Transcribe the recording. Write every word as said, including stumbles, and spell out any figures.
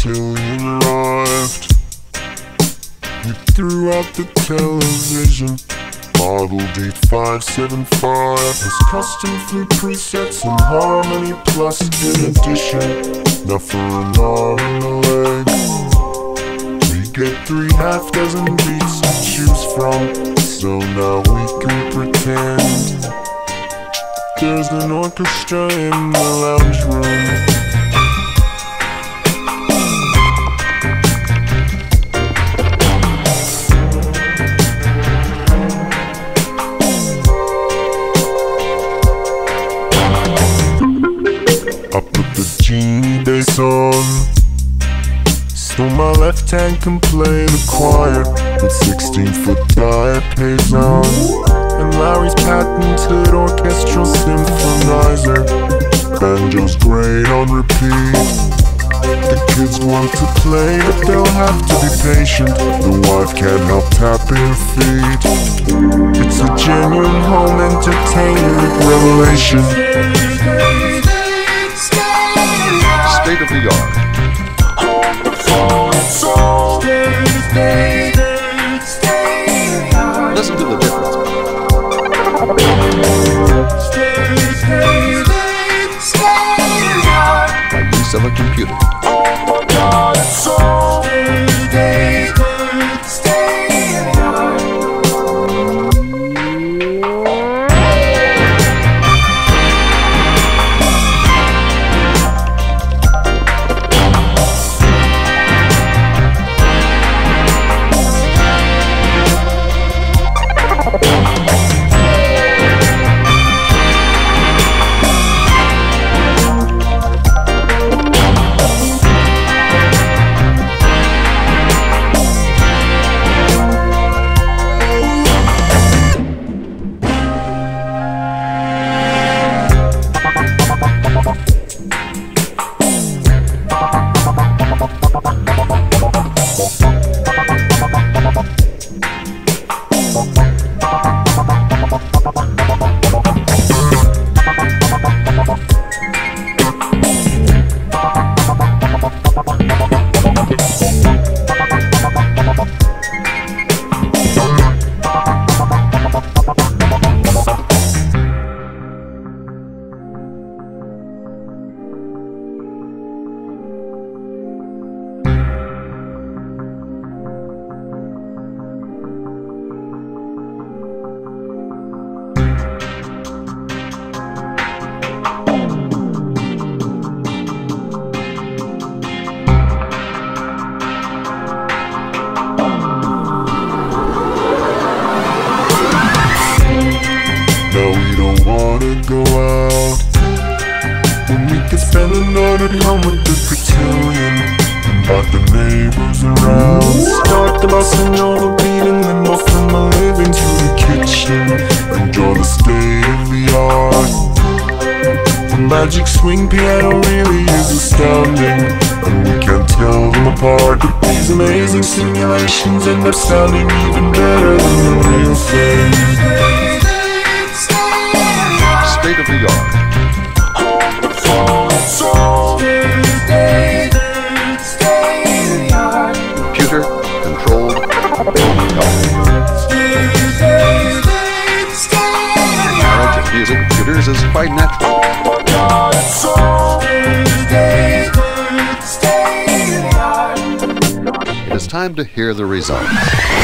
cotillion arrived. We threw out the television. Model D five seventy-five has custom flute presets and harmony plus in addition. Now for an arm and a leg, we get three half dozen beats to choose from. So now we can pretend there's an orchestra in the lounge room. I put the genie bass on, so my left hand can play the choir with sixteen foot diapase on, and Larry's patented orchestral symphonizer. Banjo's great on repeat. The kids want to play, but they'll have to be patient. The wife can't help tapping her feet. It's a genuine home entertainment revelation. State of the art. Listen to the difference. By use of a computer. Go out when we could spend the night at home with the cotillion, invite the neighbors around, start the bus and all the beat, and then go from my living to the kitchen, enjoy the state of the art. The magic swing piano really is astounding, and we can't tell them apart, but these amazing simulations end up sounding even better than the real thing. State of the art. Computer controlled. Marriage of music computers is quite natural. It is time to hear the results.